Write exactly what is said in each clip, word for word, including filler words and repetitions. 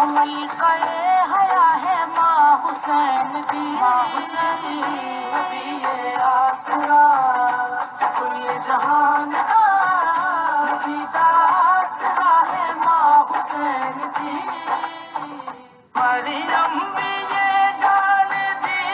ملکہ حیا ہے ماں حسین دی، ماں حسین نبی آسرا کل جہان کا نبی دا آسرا ہے ماں حسین دی۔ مریم بھی یہ جان دی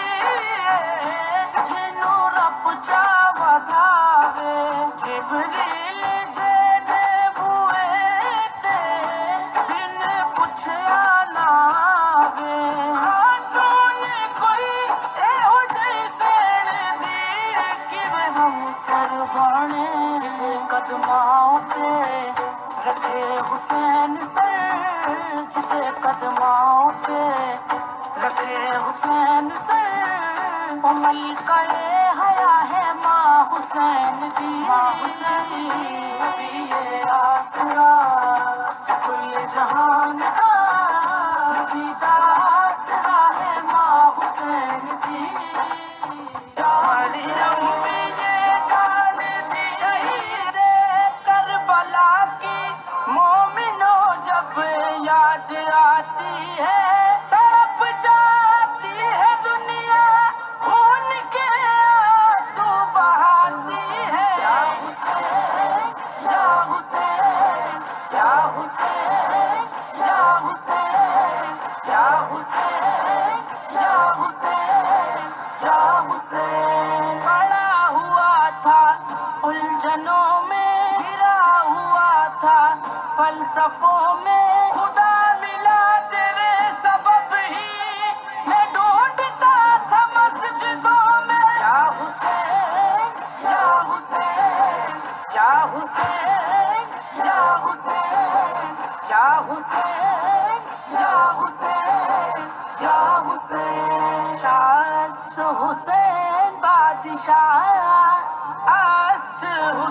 جنوں رب چاوا دھاوے، جبریل جیڑے بوئے تے بن پچھیا لاوے، خاتون کوئی ایہو جہی سیڑ دی کیویں ہم سر بانے، قدماں تے رکھے حسین سر، جسے قدماں تے رکھے حسین سر، وہ ملکہ حیا ہے ماں حسین دی، ماں حسین نبی آسرا کل جہان کا نبی دا آسرا ہے ماں حسین دی۔ مریم بھی یہ جان دی شہید کربلا کی مومنوں جب یاد آتی ہے تڑپ جاتی ہے دنیا، خون کے آنسو بہاتی ہے، یا حسین یا حسین یا حسین یا حسین یا حسین یا حسین یا حسین۔ پڑا ہوا تھا الجھنوں میں، گرا ہوا تھا فلسفوں میں، خدا ملا تیرے سبب ہی میں ڈھونڈتا تھا مسجدوں میں، یا حسین یا حسین یا حسین یا حسین یا حسین یا حسین یا حسین۔ شاست حسین بادشاہ است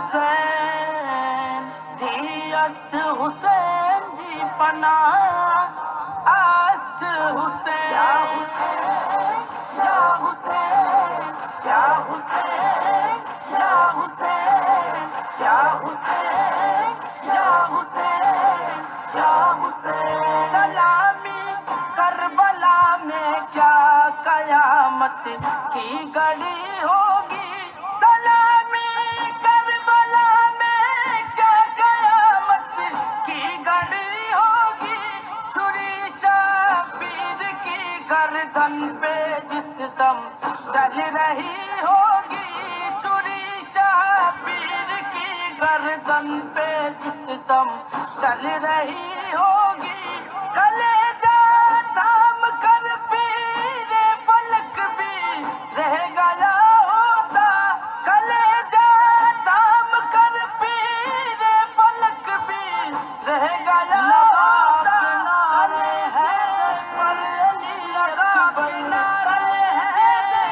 حسین دی، است حسین دی پناہ است حسین، یا حسین یا حسین یا حسین یا حسین یا حسین یا حسین یا حسین۔ سلامی کربلا میں کیا قیامت کی گھڑی ہوگی، سلامی کربلا میں کیا قیامت کی گھڑی ہوگی، چھری شبیر کی گردن پہ جس دم چل رہی ہوگی، چھری شبیر کی گردن پہ جس دم چل رہی ہوگی، کلیجہ تھام کر پیر فلک بھی رہ گیا ہوتا، کلیجہ تھام کر پیر فلک بھی رہ گیا ہوتا، کلیجے پر علی اکبر کلیجے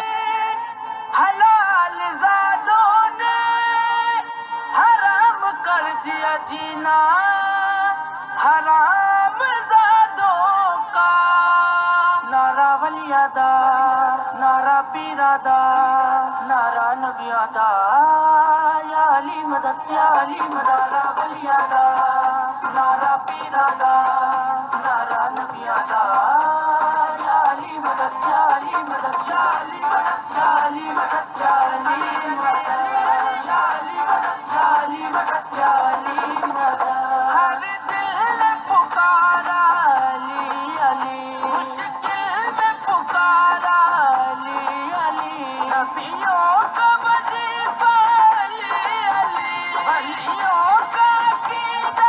حلال زادوں نے حرام کر دیا جینا، حرام زادوں کا۔ نعرہ ولیہ دا، نعرہ پیرہ دا، نعرہ نبیہ دا، یا علی مدد یا علی مدد، نعرہ ولیہ دا، نعرہ پیرہ دا، نعرہ نبیہ دا، یا علی مدد یا علی مدد یا علی مدد یا علی مدد یا علی مدد یا علی مدد یا علی مدد یا علی مدد۔ ہر دل نے پکارا علی علی، مشکل میں پکارا علی علی، نبیوں کا وظیفہ علی علی، ولیوں کا عقیدہ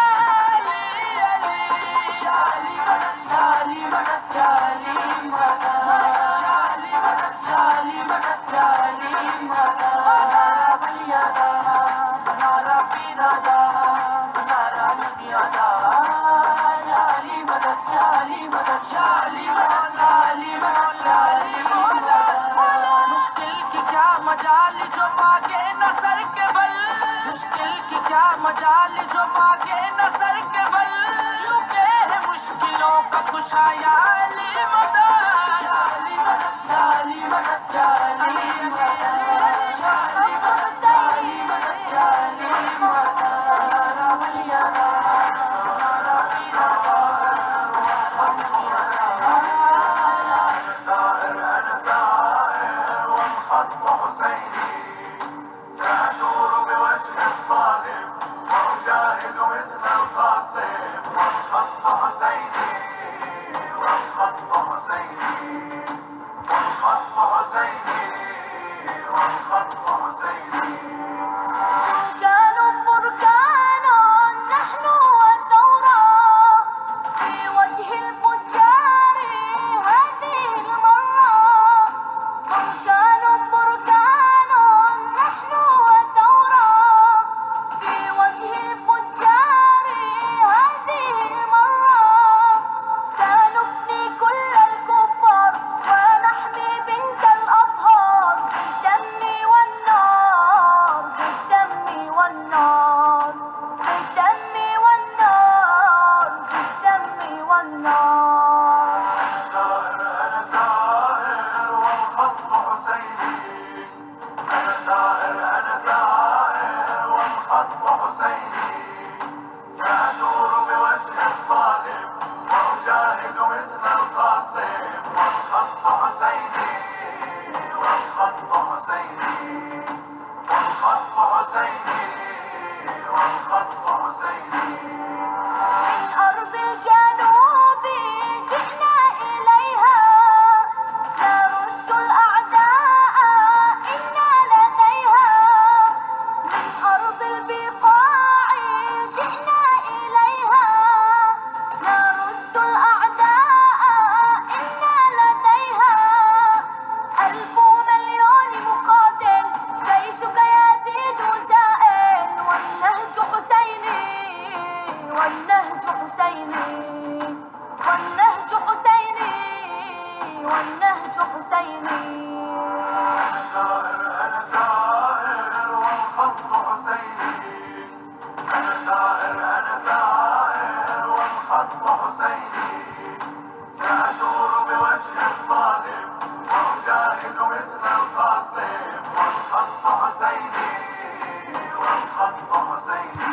والنهج حسيني والنهج حسيني والنهج حسيني. أنا ثائر أنا ثائر والخط حسيني. أنا ثائر أنا ثائر والخط حسيني. سأدور بوجه الظالم وأجاهد مثل القاسم والخط حسيني والخط حسيني.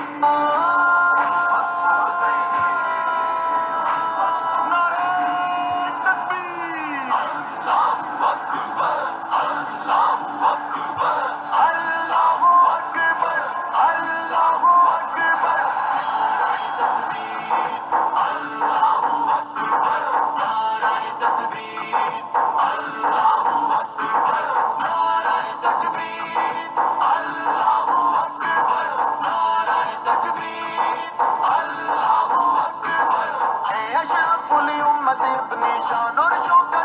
ابني شان اور شوق